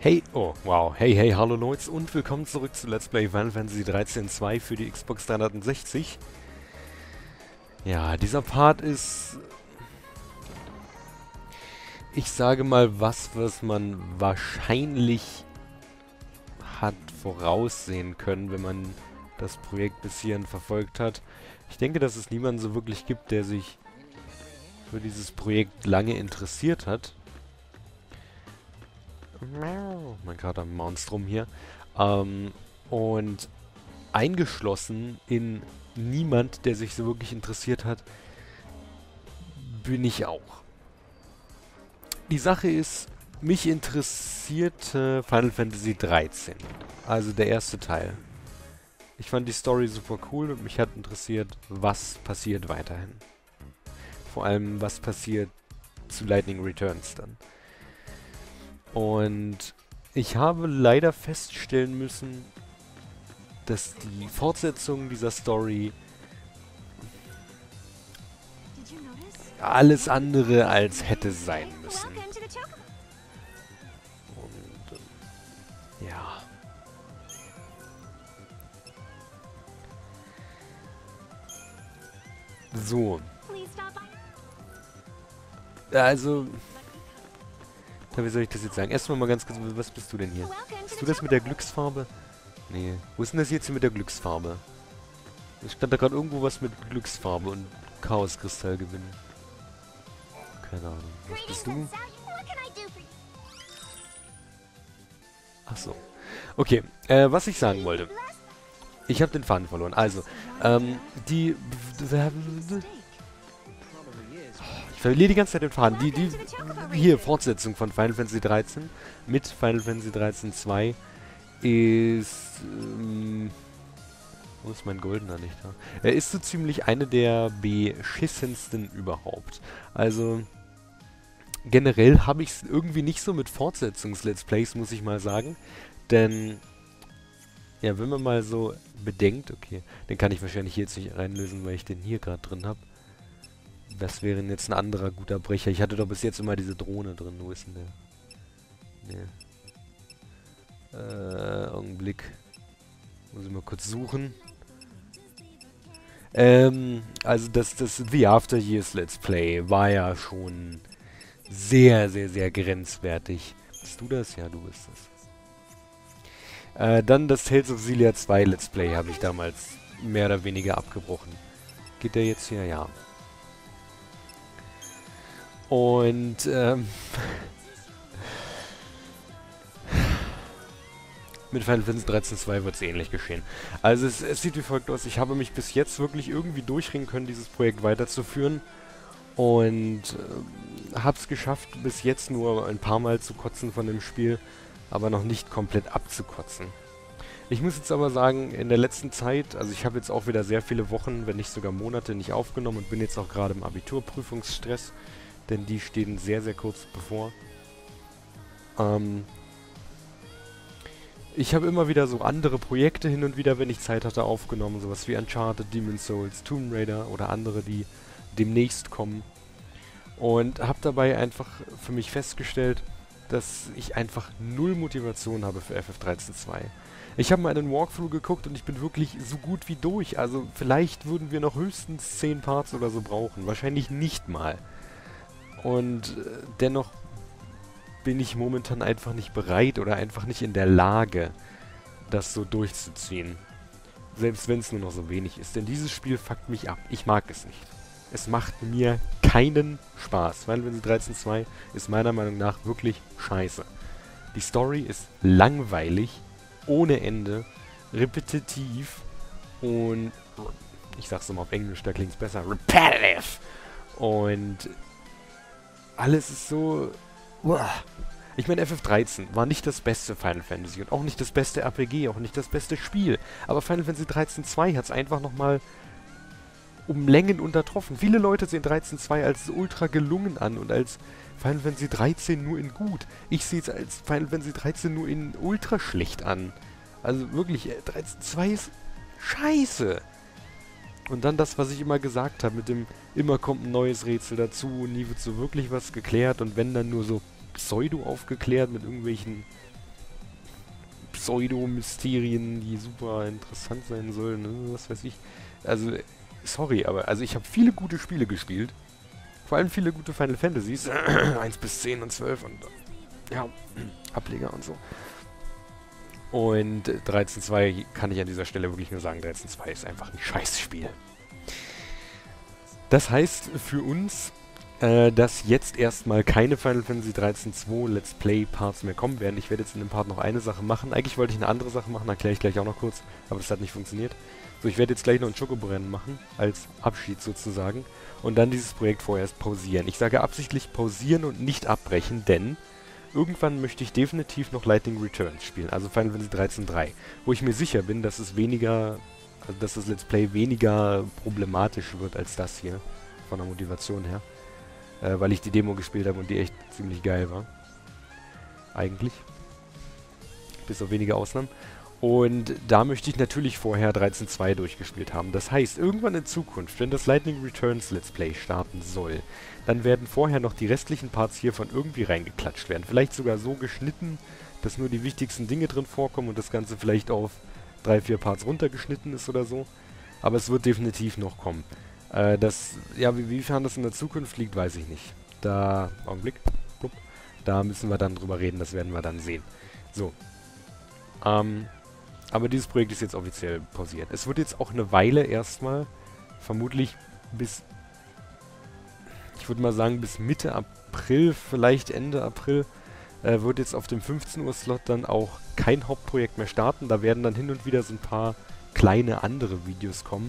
Hey, oh, wow. Hey, hey, hallo Leute und willkommen zurück zu Let's Play Final Fantasy 13 2 für die Xbox 360. Ja, dieser Part ist, ich sage mal, was man wahrscheinlich hat voraussehen können, wenn man das Projekt bis hierhin verfolgt hat. Ich denke, dass es niemanden so wirklich gibt, der sich für dieses Projekt lange interessiert hat. Mein Kater maunzt rum hier. Und eingeschlossen in niemand, der sich so wirklich interessiert hat, bin ich auch. Die Sache ist, mich interessierte Final Fantasy 13. Also der erste Teil. Ich fand die Story super cool und mich hat interessiert, was passiert weiterhin. Vor allem, was passiert zu Lightning Returns dann. Und ich habe leider feststellen müssen, dass die Fortsetzung dieser Story alles andere als hätte sein müssen. Und ja. So. Also, wie soll ich das jetzt sagen? Erstmal mal ganz kurz, was bist du denn hier? Bist du das mit der Glücksfarbe? Nee. Wo ist denn das jetzt hier mit der Glücksfarbe? Es stand da gerade irgendwo was mit Glücksfarbe und Chaoskristall gewinnen. Keine Ahnung. Was bist du? Ach so. Okay, was ich sagen wollte. Ich habe den Faden verloren. Also, ich verliere die ganze Zeit den Faden. Hier, Fortsetzung von Final Fantasy 13 mit Final Fantasy 13 2 ist, wo ist mein goldener nicht da? Er ist so ziemlich eine der beschissensten überhaupt. Also, generell habe ich es irgendwie nicht so mit Fortsetzungs-Let's Plays, muss ich mal sagen. Denn, ja, wenn man mal so bedenkt, okay, den kann ich wahrscheinlich hier jetzt nicht reinlösen, weil ich den hier gerade drin habe. Das wäre jetzt ein anderer guter Brecher. Ich hatte doch bis jetzt immer diese Drohne drin. Wo ist denn der? Nee. Augenblick. Muss ich mal kurz suchen. Also das The After Years Let's Play war ja schon sehr, sehr, sehr grenzwertig. Bist du das? Ja, du bist das. Dann das Tales of Xillia 2 Let's Play habe ich damals mehr oder weniger abgebrochen. Geht der jetzt hier? Ja. Und, mit Final Fantasy 13 2 wird es ähnlich geschehen. Also es sieht wie folgt aus. Ich habe mich bis jetzt wirklich irgendwie durchringen können, dieses Projekt weiterzuführen. Und habe es geschafft, bis jetzt nur ein paar Mal zu kotzen von dem Spiel, aber noch nicht komplett abzukotzen. Ich muss jetzt aber sagen, in der letzten Zeit, also ich habe jetzt auch wieder sehr viele Wochen, wenn nicht sogar Monate nicht aufgenommen und bin jetzt auch gerade im Abiturprüfungsstress. Denn die stehen sehr, sehr kurz bevor. Ich habe immer wieder so andere Projekte hin und wieder, wenn ich Zeit hatte, aufgenommen. Sowas wie Uncharted, Demon's Souls, Tomb Raider oder andere, die demnächst kommen. Und habe dabei einfach für mich festgestellt, dass ich einfach null Motivation habe für FF13 2. Ich habe mal einen Walkthrough geguckt und ich bin wirklich so gut wie durch. Also vielleicht würden wir noch höchstens 10 Parts oder so brauchen. Wahrscheinlich nicht mal. Und dennoch bin ich momentan einfach nicht bereit oder einfach nicht in der Lage, das so durchzuziehen. Selbst wenn es nur noch so wenig ist. Denn dieses Spiel fuckt mich ab. Ich mag es nicht. Es macht mir keinen Spaß. Final Fantasy 13 2 ist meiner Meinung nach wirklich scheiße. Die Story ist langweilig, ohne Ende, repetitiv und, ich sag's nochmal auf Englisch, da klingt's besser, repetitive. Und alles ist so... Uah. Ich meine, FF13 war nicht das beste Final Fantasy und auch nicht das beste RPG, auch nicht das beste Spiel. Aber Final Fantasy 13 2 hat es einfach nochmal um Längen untertroffen. Viele Leute sehen 13 2 als ultra gelungen an und als Final Fantasy 13 nur in gut. Ich sehe es als Final Fantasy 13 nur in ultra schlecht an. Also wirklich, 13 2 ist scheiße. Und dann das, was ich immer gesagt habe, mit dem, immer kommt ein neues Rätsel dazu, nie wird so wirklich was geklärt und wenn dann nur so pseudo aufgeklärt mit irgendwelchen Pseudo-Mysterien, die super interessant sein sollen, ne? Was weiß ich. Also, sorry, aber also ich habe viele gute Spiele gespielt. Vor allem viele gute Final Fantasies. 1 bis 10 und 12 und ja, Ableger und so. Und 13.2 kann ich an dieser Stelle wirklich nur sagen, 13.2 ist einfach ein Scheißspiel. Das heißt für uns, dass jetzt erstmal keine Final Fantasy 13.2 Let's Play Parts mehr kommen werden. Ich werde jetzt in dem Part noch eine Sache machen. Eigentlich wollte ich eine andere Sache machen, erkläre ich gleich auch noch kurz, aber das hat nicht funktioniert. So, ich werde jetzt gleich noch ein Chocobo-Rennen machen, als Abschied sozusagen, und dann dieses Projekt vorerst pausieren. Ich sage absichtlich pausieren und nicht abbrechen, denn irgendwann möchte ich definitiv noch Lightning Returns spielen, also Final Fantasy 13.3, wo ich mir sicher bin, dass es weniger, also dass das Let's Play weniger problematisch wird als das hier, von der Motivation her. Weil ich die Demo gespielt habe und die echt ziemlich geil war. Eigentlich. Bis auf wenige Ausnahmen. Und da möchte ich natürlich vorher 13.2 durchgespielt haben. Das heißt, irgendwann in Zukunft, wenn das Lightning Returns Let's Play starten soll, dann werden vorher noch die restlichen Parts hiervon irgendwie reingeklatscht werden. Vielleicht sogar so geschnitten, dass nur die wichtigsten Dinge drin vorkommen und das Ganze vielleicht auf 3-4 Parts runtergeschnitten ist oder so. Aber es wird definitiv noch kommen. Ja, wiefern das in der Zukunft liegt, weiß ich nicht. Augenblick. Da müssen wir dann drüber reden, das werden wir dann sehen. So. Aber dieses Projekt ist jetzt offiziell pausiert. Es wird jetzt auch eine Weile erstmal, vermutlich bis, ich würde mal sagen, bis Mitte April, vielleicht Ende April, wird jetzt auf dem 15 Uhr Slot dann auch kein Hauptprojekt mehr starten. Da werden dann hin und wieder so ein paar kleine andere Videos kommen.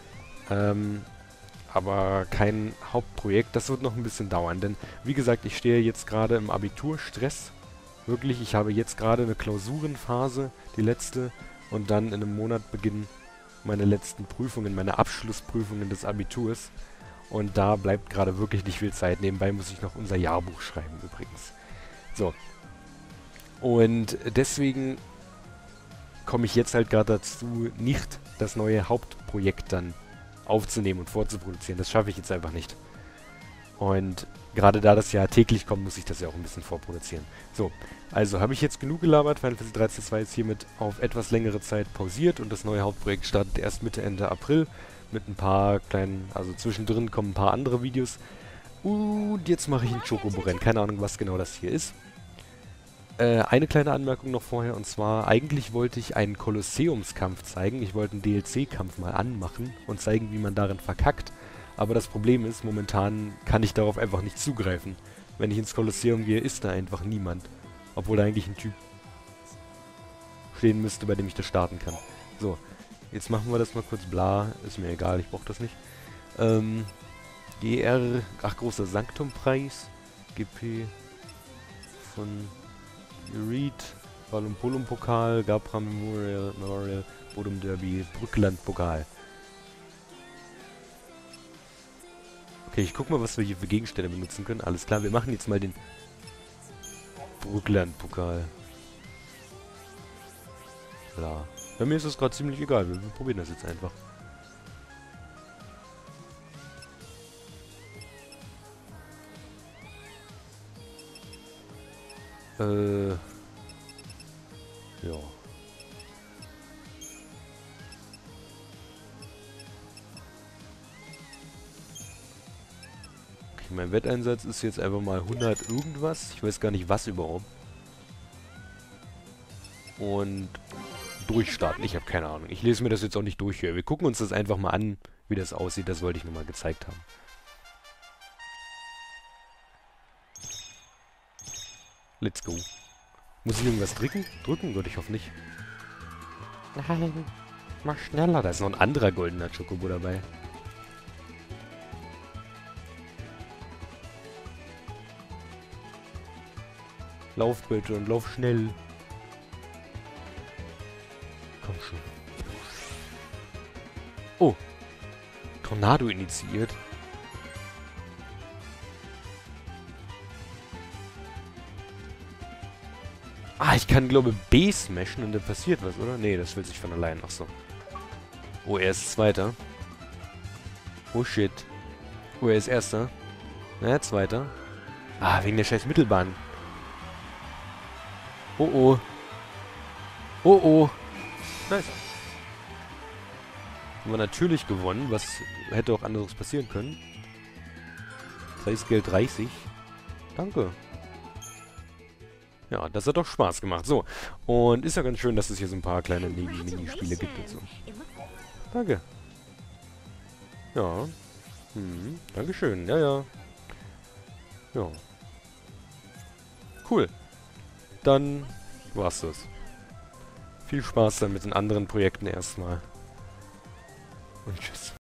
Aber kein Hauptprojekt. Das wird noch ein bisschen dauern, denn wie gesagt, ich stehe jetzt gerade im Abiturstress. Wirklich, ich habe jetzt gerade eine Klausurenphase, die letzte, und dann in einem Monat beginnen meine letzten Prüfungen, meine Abschlussprüfungen des Abiturs. Und da bleibt gerade wirklich nicht viel Zeit. Nebenbei muss ich noch unser Jahrbuch schreiben übrigens. So. Und deswegen komme ich jetzt halt gerade dazu, nicht das neue Hauptprojekt dann aufzunehmen und vorzuproduzieren. Das schaffe ich jetzt einfach nicht. Und gerade da das ja täglich kommt, muss ich das ja auch ein bisschen vorproduzieren. So, also habe ich jetzt genug gelabert. Final Fantasy 13.2 ist hiermit auf etwas längere Zeit pausiert und das neue Hauptprojekt startet erst Mitte, Ende April mit ein paar kleinen, also zwischendrin kommen ein paar andere Videos. Und jetzt mache ich ein Chocobo-Rennen. Keine Ahnung, was genau das hier ist. Eine kleine Anmerkung noch vorher, und zwar, eigentlich wollte ich einen Kolosseumskampf zeigen. Ich wollte einen DLC-Kampf mal anmachen und zeigen, wie man darin verkackt. Aber das Problem ist, momentan kann ich darauf einfach nicht zugreifen. Wenn ich ins Kolosseum gehe, ist da einfach niemand. Obwohl da eigentlich ein Typ stehen müsste, bei dem ich das starten kann. So, jetzt machen wir das mal kurz bla. Ist mir egal, ich brauche das nicht. GR, ach, großer Sanktumpreis. GP von Reed, Ballum-Polum-Pokal, Gabra Memorial, Bodum Derby, Brückland-Pokal. Okay, ich guck mal, was wir hier für Gegenstände benutzen können. Alles klar, wir machen jetzt mal den Brückland-Pokal. Klar. Bei mir ist das gerade ziemlich egal, wir probieren das jetzt einfach. Ja. Okay, mein Wetteinsatz ist jetzt einfach mal 100 irgendwas. Ich weiß gar nicht, was überhaupt. Und durchstarten. Ich habe keine Ahnung. Ich lese mir das jetzt auch nicht durch hier. Wir gucken uns das einfach mal an, wie das aussieht. Das wollte ich nur mal gezeigt haben. Let's go. Muss ich irgendwas drücken? Gut, ich hoffe nicht. Nein, mach schneller. Da ist noch ein anderer goldener Chocobo dabei. Lauf bitte und lauf schnell. Komm schon. Oh. Tornado initiiert. Ah, ich kann, glaube ich, B smashen und dann passiert was, oder? Nee, das will sich von allein. Ach so. Oh, er ist Zweiter. Oh, shit. Oh, er ist Erster. Naja, Zweiter. Ah, wegen der scheiß Mittelbahn. Oh, oh. Oh, oh. Nice. Haben wir natürlich gewonnen, was hätte auch anderes passieren können. Preisgeld 30. Danke. Ja, das hat doch Spaß gemacht. So, und ist ja ganz schön, dass es hier so ein paar kleine Minispiele gibt und so. Danke. Ja. Dankeschön. Ja, ja. Ja. Cool. Dann war's das. Viel Spaß dann mit den anderen Projekten erstmal. Und tschüss.